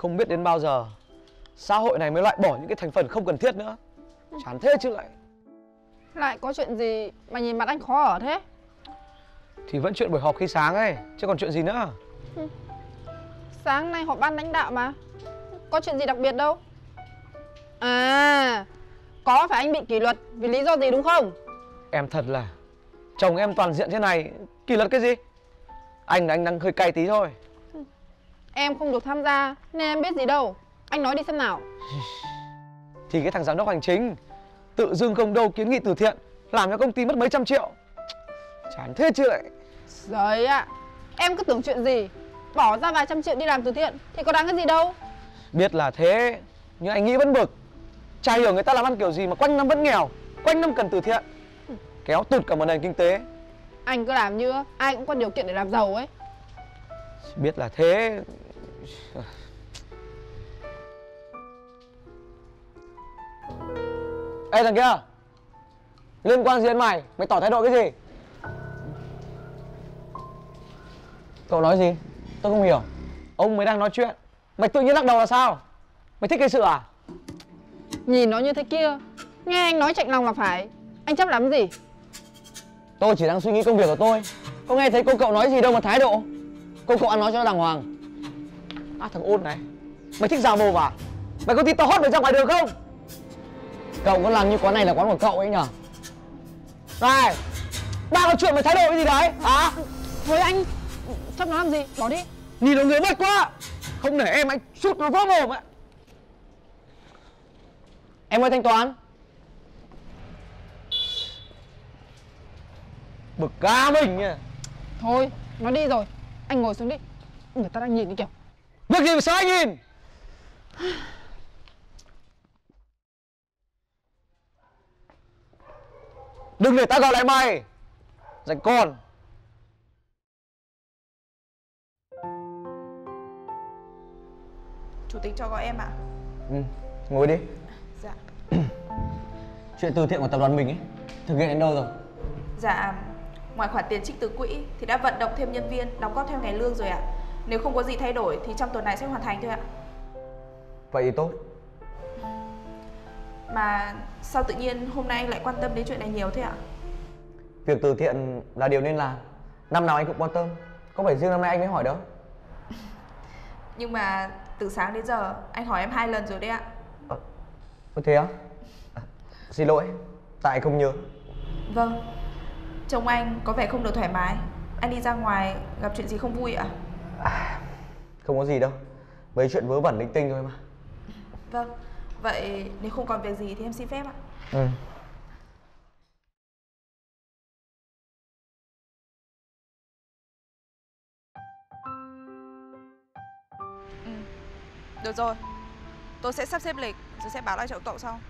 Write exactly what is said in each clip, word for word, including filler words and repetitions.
Không biết đến bao giờ xã hội này mới loại bỏ những cái thành phần không cần thiết nữa. Chán thế chứ lại. Lại có chuyện gì mà nhìn mặt anh khó ở thế? Thì vẫn chuyện buổi họp khi sáng ấy, chứ còn chuyện gì nữa. Ừ. Sáng nay họp ban lãnh đạo mà. Có chuyện gì đặc biệt đâu. À, có phải anh bị kỷ luật vì lý do gì đúng không? Em thật là chồng em toàn diện thế này, kỷ luật cái gì? Anh là anh đang hơi cay tí thôi. Em không được tham gia nên em biết gì đâu. Anh nói đi xem nào. Thì cái thằng giám đốc hành chính tự dưng không đâu kiến nghị từ thiện, làm cho công ty mất mấy trăm triệu. Chán thế chứ lại. Giời ạ, em cứ tưởng chuyện gì bỏ ra vài trăm triệu đi làm từ thiện thì có đáng cái gì đâu. Biết là thế, nhưng anh nghĩ vẫn bực. Chả hiểu người ta làm ăn kiểu gì mà quanh năm vẫn nghèo, quanh năm cần từ thiện, kéo tụt cả một nền kinh tế. Anh cứ làm như ai cũng có điều kiện để làm giàu ấy. Biết là thế. Ê thằng kia, liên quan gì đến mày? Mày tỏ thái độ cái gì? Cậu nói gì? Tôi không hiểu. Ông mới đang nói chuyện, mày tự nhiên lắc đầu là sao? Mày thích gây sự à? Nhìn nó như thế kia, nghe anh nói chạnh lòng là phải. Anh chấp lắm gì? Tôi chỉ đang suy nghĩ công việc của tôi. Có nghe thấy cô cậu nói gì đâu mà thái độ. Cô cậu ăn nói cho nó đàng hoàng. À thằng ôn này, mày thích giả mồm à? Mày có tin tao hót mày ra ngoài đường không? Cậu có làm như quán này là quán của cậu ấy nhở? Này, đang có chuyện mày thái độ cái gì đấy hả? Thôi anh, chấp nó làm gì? Bỏ đi. Nhìn nó người mất quá. Không để em anh sút nó vỡ mồm ấy. Em ơi thanh toán. Bực cá mình nhỉ. Thôi, nó đi rồi. Anh ngồi xuống đi. Người ta đang nhìn đi kìa. Việc gì mà sao anh nhìn? Đừng để ta gọi lại mày. Dành con. Chủ tịch cho gọi em ạ. Ừ, ngồi đi. Dạ. Chuyện từ thiện của tập đoàn mình ấy thực hiện đến đâu rồi? Dạ, ngoài khoản tiền trích từ quỹ thì đã vận động thêm nhân viên đóng góp theo ngày lương rồi ạ. Nếu không có gì thay đổi thì trong tuần này sẽ hoàn thành thôi ạ. Vậy thì tốt. Mà sao tự nhiên hôm nay anh lại quan tâm đến chuyện này nhiều thế ạ? Việc từ thiện là điều nên làm. Năm nào anh cũng quan tâm. Có phải riêng năm nay anh mới hỏi đâu. Nhưng mà từ sáng đến giờ anh hỏi em hai lần rồi đấy ạ. Ờ, có thế á? À, xin lỗi, tại không nhớ. Vâng. Trông anh có vẻ không được thoải mái. Anh đi ra ngoài gặp chuyện gì không vui ạ? À, không có gì đâu. Mấy chuyện vớ vẩn linh tinh thôi mà. Vâng. Vậy nếu không còn việc gì thì em xin phép ạ. Ừ. Ừ. Được rồi. Tôi sẽ sắp xếp lịch rồi sẽ báo lại cho cậu sau.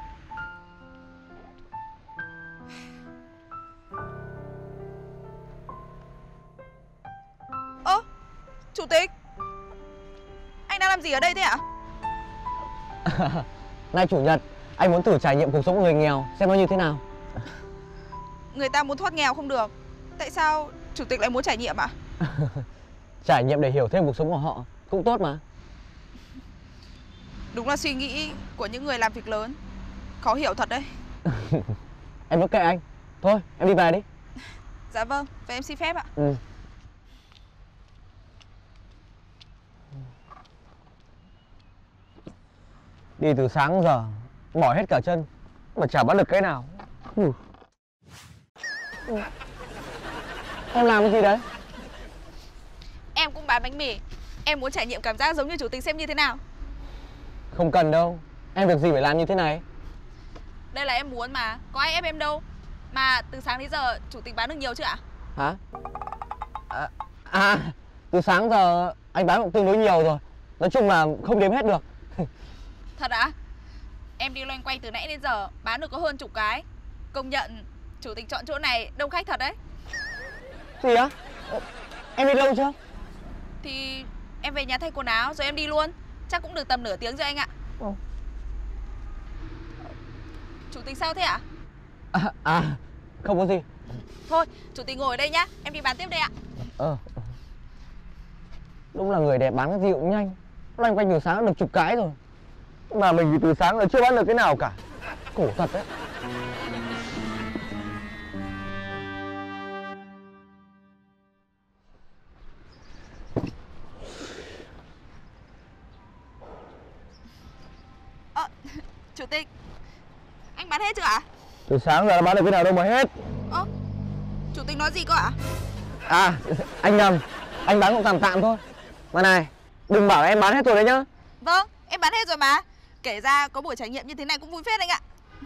Ơ, chủ tịch, anh đang làm gì ở đây thế ạ? Nay chủ nhật, anh muốn thử trải nghiệm cuộc sống của người nghèo xem nó như thế nào. Người ta muốn thoát nghèo không được, tại sao chủ tịch lại muốn trải nghiệm ạ? Trải nghiệm để hiểu thêm cuộc sống của họ cũng tốt mà. Đúng là suy nghĩ của những người làm việc lớn. Khó hiểu thật đấy. Em vẫn kệ anh. Thôi, em đi về đi. Dạ vâng, vậy em xin phép ạ. Ừ. Đi từ sáng giờ mỏi hết cả chân mà chả bắt được cái nào. Ừ. Ừ. Em làm cái gì đấy? Em cũng bán bánh mì. Em muốn trải nghiệm cảm giác giống như chủ tịch xem như thế nào. Không cần đâu. Em việc gì phải làm như thế này? Đây là em muốn mà, có ai ép em đâu. Mà từ sáng đến giờ chủ tịch bán được nhiều chưa ạ? Hả? À, à, từ sáng giờ anh bán cũng tương đối nhiều rồi. Nói chung là không đếm hết được. Thật ạ? Em đi loanh quanh từ nãy đến giờ bán được có hơn chục cái. Công nhận chủ tịch chọn chỗ này đông khách thật đấy. Gì á? Em đi lâu chưa? Thì em về nhà thay quần áo rồi em đi luôn. Chắc cũng được tầm nửa tiếng rồi anh ạ. Ừ. Chủ tịch sao thế ạ? À, à, không có gì. Thôi, chủ tịch ngồi ở đây nhá. Em đi bán tiếp đây ạ. Ờ. Đúng là người đẹp bán cái gì cũng nhanh. Loanh quanh từ sáng được chục cái rồi. Mà mình thì từ sáng là chưa bán được cái nào cả. Khổ thật đấy. Ờ, chủ tịch, anh bán hết chưa ạ? Từ sáng giờ là bán được cái nào đâu mà hết. Ơ, chủ tịch nói gì cơ ạ? À, anh nhầm. Anh bán cũng tạm tạm thôi. Mà này, đừng bảo là em bán hết rồi đấy nhá. Vâng, em bán hết rồi mà. Kể ra có buổi trải nghiệm như thế này cũng vui phết anh ạ.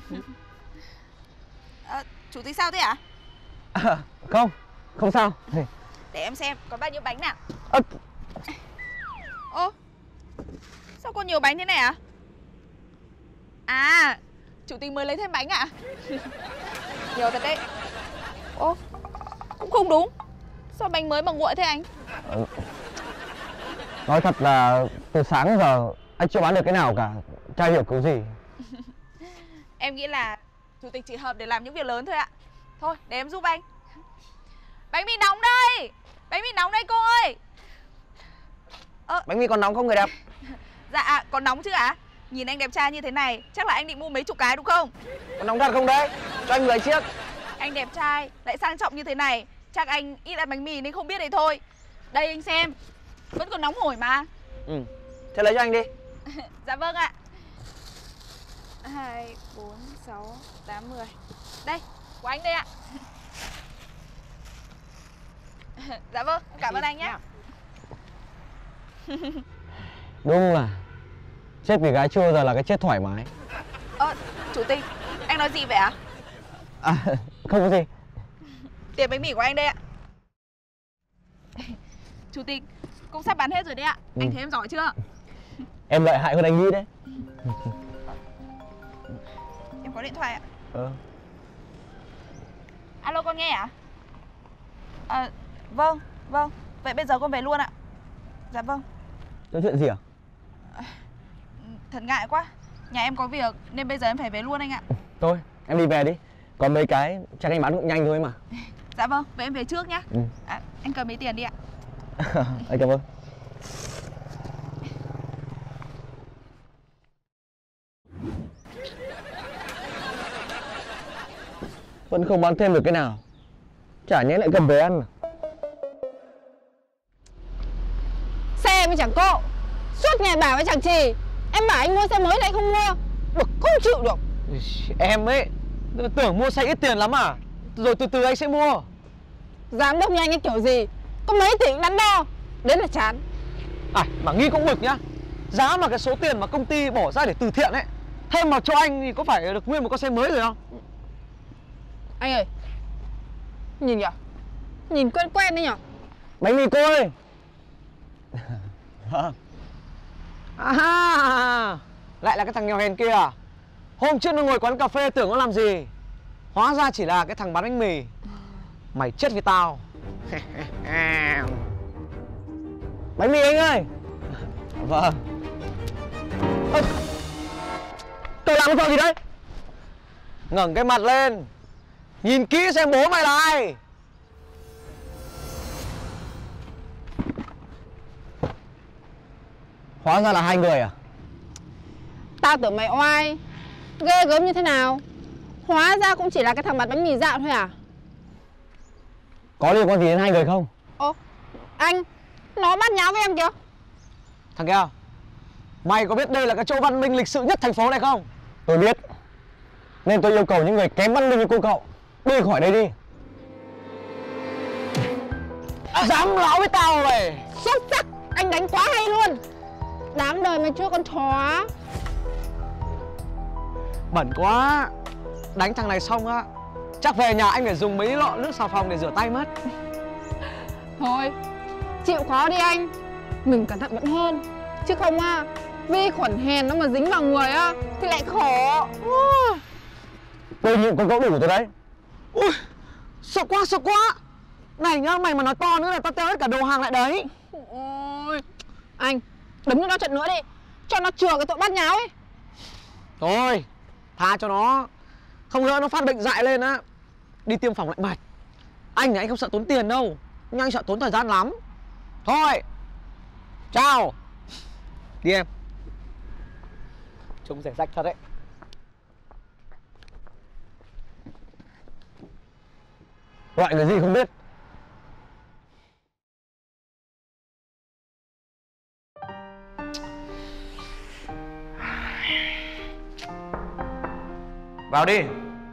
À, chủ tịch sao thế ạ? À, không, không sao. Để em xem có bao nhiêu bánh nào. À, Ô, sao có nhiều bánh thế này ạ? À, chủ tịch mới lấy thêm bánh ạ? Nhiều thật đấy. Ô, cũng không đúng. Sao bánh mới mà nguội thế anh? nói thật là từ sáng giờ anh chưa bán được cái nào cả. Chả hiểu kiểu gì. Em nghĩ là chủ tịch chỉ hợp để làm những việc lớn thôi ạ. Thôi, để em giúp anh. Bánh mì nóng đây! Bánh mì nóng đây cô ơi! Ờ, Bánh mì còn nóng không người đẹp? dạ, còn nóng chứ ạ? À? Nhìn anh đẹp trai như thế này, chắc là anh định mua mấy chục cái đúng không? Còn nóng thật không đấy? Cho anh mười chiếc. Anh đẹp trai, lại sang trọng như thế này, chắc anh ít ăn bánh mì nên không biết đấy thôi. Đây anh xem, vẫn còn nóng hổi mà. Ừ, thế lấy cho anh đi. Dạ vâng ạ. Hai, bốn, sáu, tám, mười. Đây, của anh đây ạ. Dạ vâng, cảm ơn anh nhé. Đúng là chết vì gái chưa giờ là cái chết thoải mái. Ơ, chủ tịch, anh nói gì vậy ạ? À, không có gì. Tiền bánh mì của anh đây ạ. Chủ tịch, cũng sắp bán hết rồi đấy ạ. Ừ. Anh thấy em giỏi chưa? Em lợi hại hơn anh nghĩ đấy. Em có điện thoại ạ. Ờ. Alo, con nghe ạ? À, vâng, vâng. Vậy bây giờ con về luôn ạ. Dạ vâng. Có chuyện gì à? Thật ngại quá. Nhà em có việc nên bây giờ em phải về luôn anh ạ. Thôi, em đi về đi. Còn mấy cái chắc anh bán cũng nhanh thôi mà. Dạ vâng, vậy em về trước nhá. Ừ. À, anh cầm mấy tiền đi ạ. Anh cảm ơn. Vẫn không bán thêm được cái nào. Chả nhẽ lại cầm về ăn à? Xe mới chẳng cô. Suốt ngày bảo với chẳng trì. Em bảo anh mua xe mới lại không mua. Bực không chịu được. Em ấy tưởng mua xe ít tiền lắm à? Rồi từ từ anh sẽ mua. Giám đốc như anh ấy kiểu gì có mấy tỷ cũng đắn đo. Đến là chán. À, mà nghĩ cũng bực nhá. Giá mà cái số tiền mà công ty bỏ ra để từ thiện ấy, thêm mà cho anh thì có phải được nguyên một con xe mới rồi không? Anh ơi, nhìn kìa, nhìn quen quen đấy nhở. Bánh mì cô ơi. Vâng. À, lại là cái thằng nghèo hèn kia à? Hôm trước nó ngồi quán cà phê tưởng nó làm gì, hóa ra chỉ là cái thằng bán bánh mì. Mày chết với tao. Bánh mì anh ơi. Vâng. Ơ, tôi làm cái trò gì đấy? Ngẩng cái mặt lên, nhìn kỹ xem bố mày là ai. Hóa ra là hai người à? Tao tưởng mày oai, ghê gớm như thế nào. Hóa ra cũng chỉ là cái thằng bán bánh mì dạo thôi à? Có liên quan gì đến hai người không? Ồ, anh, nó bắt nháo với em kìa. Thằng kia, mày có biết đây là cái chỗ văn minh lịch sự nhất thành phố này không? Tôi biết. Nên tôi yêu cầu những người kém văn minh như cô cậu đi khỏi đây đi. À, dám láo với tao vậy? Xuất sắc, anh đánh quá hay luôn. Đáng đời mày chưa con chó. Bẩn quá. Đánh thằng này xong á, chắc về nhà anh phải dùng mấy lọ nước xà phòng để rửa tay mất. Thôi, chịu khó đi anh. Mình cẩn thận vẫn hơn. Chứ không á, vi khuẩn hèn nó mà dính vào người á thì lại khổ. Tôi nhịn con cậu đủ rồi đấy. Ui, sợ quá, sợ quá. Này nhá, mày mà nói to nữa là tao teo hết cả đồ hàng lại đấy. Ôi, anh, đấm cho nó trận nữa đi. Cho nó chừa cái tội bắt nháo ấy. Thôi, tha cho nó. Không nữa nó phát bệnh dại lên á, đi tiêm phòng lại mệt. Anh thì anh không sợ tốn tiền đâu, nhưng anh sợ tốn thời gian lắm. Thôi, chào. Đi em. Trông rẻ rách thật đấy. Gọi cái gì không biết. Vào đi.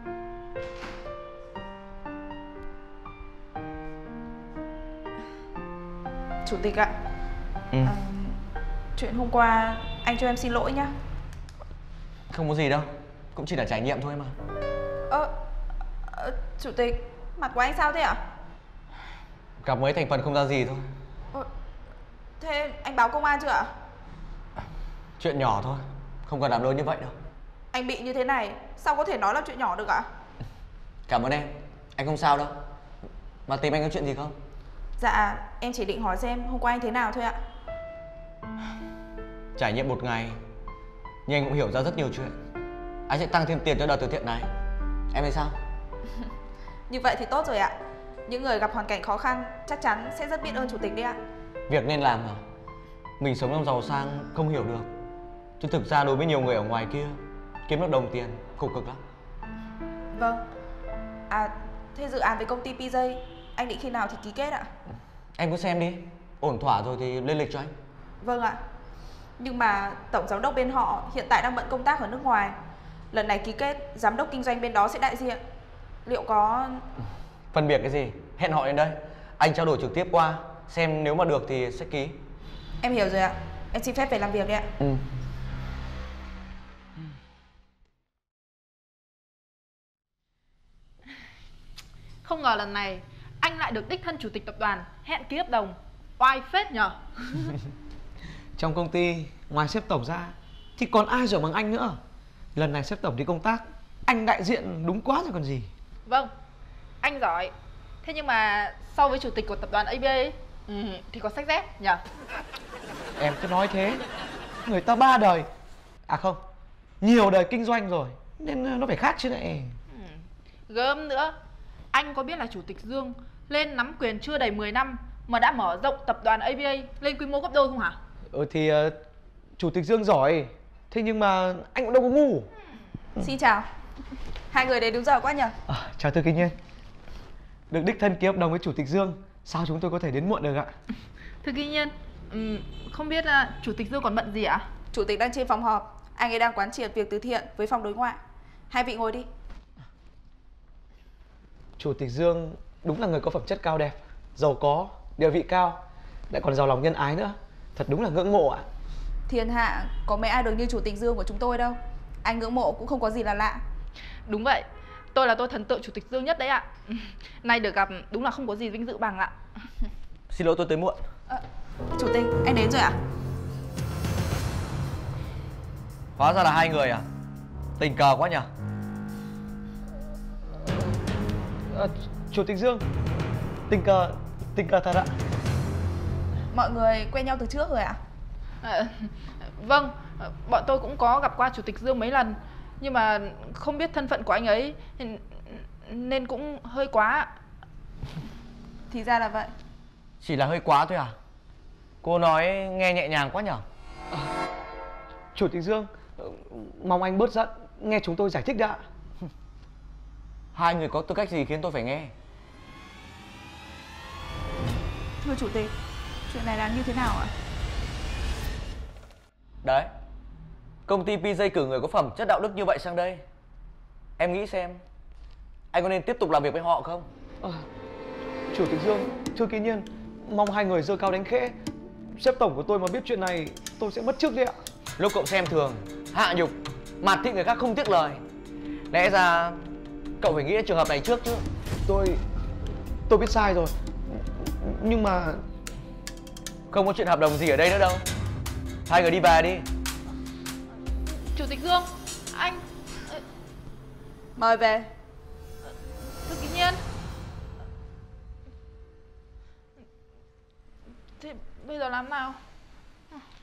Chủ tịch ạ. Ừ. À, chuyện hôm qua anh cho em xin lỗi nhá. Không có gì đâu, cũng chỉ là trải nghiệm thôi mà. Ơ, ờ, chủ tịch, mặt của anh sao thế ạ? Gặp mấy thành phần không ra gì thôi. Ờ, thế anh báo công an chưa ạ? Chuyện nhỏ thôi, không cần làm lớn như vậy đâu. Anh bị như thế này, sao có thể nói là chuyện nhỏ được ạ? Cảm ơn em, anh không sao đâu. Mà tìm anh có chuyện gì không? Dạ, em chỉ định hỏi xem hôm qua anh thế nào thôi ạ. Trải nghiệm một ngày, nhưng anh cũng hiểu ra rất nhiều chuyện. Anh sẽ tăng thêm tiền cho đợt từ thiện này. Em thấy sao? Như vậy thì tốt rồi ạ. Những người gặp hoàn cảnh khó khăn chắc chắn sẽ rất biết ơn chủ tịch đấy ạ. Việc nên làm mà. Mình sống trong giàu sang không hiểu được, chứ thực ra đối với nhiều người ở ngoài kia, kiếm được đồng tiền khổ cực lắm. Vâng. À, thế dự án với công ty pê giây anh định khi nào thì ký kết ạ? Em cứ xem đi, ổn thỏa rồi thì lên lịch cho anh. Vâng ạ. Nhưng mà tổng giám đốc bên họ hiện tại đang bận công tác ở nước ngoài. Lần này ký kết, giám đốc kinh doanh bên đó sẽ đại diện. Liệu có... Phân biệt cái gì, hẹn họ đến đây, anh trao đổi trực tiếp qua, xem nếu mà được thì sẽ ký. Em hiểu rồi ạ. Em xin phép về làm việc đi ạ. Ừ. Không ngờ lần này anh lại được đích thân chủ tịch tập đoàn hẹn ký hợp đồng. Oai phết nhở. Trong công ty, ngoài sếp tổng ra thì còn ai giỏi bằng anh nữa. Lần này sếp tổng đi công tác, anh đại diện đúng quá rồi còn gì. Vâng, anh giỏi. Thế nhưng mà so với chủ tịch của tập đoàn a bê a ấy, ừ, thì có sách dép nhở. Em cứ nói thế, người ta ba đời, à không, nhiều đời kinh doanh rồi, nên nó phải khác chứ lại. Ừ. Gớm nữa, anh có biết là chủ tịch Dương lên nắm quyền chưa đầy mười năm mà đã mở rộng tập đoàn a bê a lên quy mô gấp đôi không hả? Ừ thì uh, chủ tịch Dương giỏi, thế nhưng mà anh cũng đâu có ngu. Ừ. Xin chào. Hai người đến đúng giờ quá nhỉ? À, chào Thư Kinh Nhiên. Được đích thân ký hợp đồng với chủ tịch Dương, sao chúng tôi có thể đến muộn được ạ? Thưa Kinh Nhiên, um, không biết uh, chủ tịch Dương còn bận gì ạ? Chủ tịch đang trên phòng họp, anh ấy đang quán triệt việc từ thiện với phòng đối ngoại. Hai vị ngồi đi. Chủ tịch Dương đúng là người có phẩm chất cao đẹp, giàu có, địa vị cao, lại còn giàu lòng nhân ái nữa. Thật đúng là ngưỡng mộ ạ. Thiên hạ có mấy ai được như chủ tịch Dương của chúng tôi đâu. Anh ngưỡng mộ cũng không có gì là lạ. Đúng vậy, tôi là tôi thần tượng chủ tịch Dương nhất đấy ạ. Nay được gặp đúng là không có gì vinh dự bằng ạ. Xin lỗi tôi tới muộn. À, chủ tịch, anh đến rồi ạ? Hóa ra là hai người à? Tình cờ quá nhỉ? À, chủ tịch Dương, tình cờ, tình cờ thật ạ. Mọi người quen nhau từ trước rồi ạ? À, vâng, bọn tôi cũng có gặp qua chủ tịch Dương mấy lần, nhưng mà không biết thân phận của anh ấy nên cũng hơi quá. Thì ra là vậy. Chỉ là hơi quá thôi à? Cô nói nghe nhẹ nhàng quá nhở? À, chủ tịch Dương, mong anh bớt giận, nghe chúng tôi giải thích đã. Hai người có tư cách gì khiến tôi phải nghe? Thưa chủ tịch, chuyện này là như thế nào ạ? Đấy, công ty pê giây cử người có phẩm chất đạo đức như vậy sang đây. Em nghĩ xem, anh có nên tiếp tục làm việc với họ không? À, chủ tịch Dương, Thư Ký Nhiên, mong hai người giơ cao đánh khẽ. Sếp tổng của tôi mà biết chuyện này, tôi sẽ mất chức đấy ạ. Lúc cậu xem thường, hạ nhục, mạt thị người khác không tiếc lời, lẽ ra cậu phải nghĩ đến trường hợp này trước chứ. Tôi... tôi biết sai rồi. Nhưng mà... Không có chuyện hợp đồng gì ở đây nữa đâu. Hai người đi về đi. Chủ tịch Dương, anh... Mời về. Thư Ký Nhiên. Thế bây giờ làm nào?